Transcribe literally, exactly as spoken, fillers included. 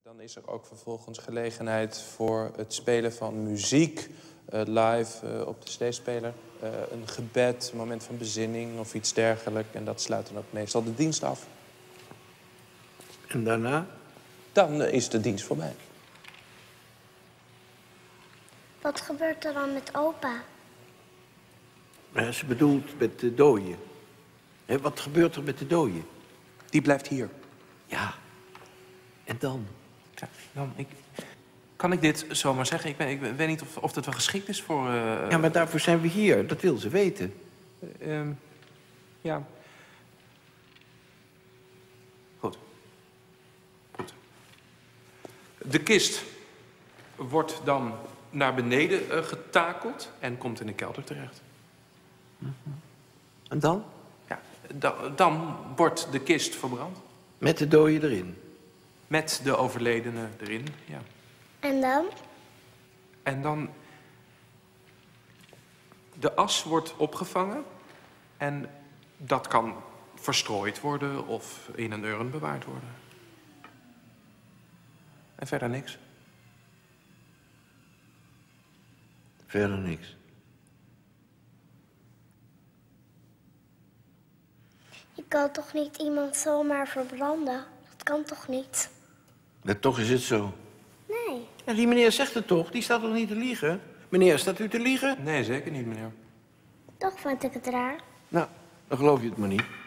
Dan is er ook vervolgens gelegenheid voor het spelen van muziek uh, live uh, op de cd-speler. Uh, een gebed, een moment van bezinning of iets dergelijks. En dat sluit dan ook meestal de dienst af. En daarna? Dan uh, is de dienst voorbij. Wat gebeurt er dan met opa? Ja, ze bedoelt met de dooie. He, wat gebeurt er met de dooie? Die blijft hier. Ja. En dan? Ja, dan ik, kan ik dit zomaar zeggen? Ik, ben, ik weet niet of, of het wel geschikt is voor... Uh... Ja, maar daarvoor zijn we hier. Dat wil ze weten. Uh, um, ja. Goed. Goed. De kist wordt dan naar beneden uh, getakeld en komt in de kelder terecht. Mm-hmm. En dan? Ja, da dan wordt de kist verbrand. Met de dooie erin? Met de overledene erin, ja. En dan? En dan... De as wordt opgevangen en dat kan verstrooid worden of in een urn bewaard worden. En verder niks. Verder niks. Je kan toch niet iemand zomaar verbranden? Dat kan toch niet? Ja, toch is het zo. Nee. Ja, die meneer zegt het toch? Die staat toch niet te liegen? Meneer, staat u te liegen? Nee, zeker niet, meneer. Toch vind ik het raar. Nou, dan geloof je het maar niet.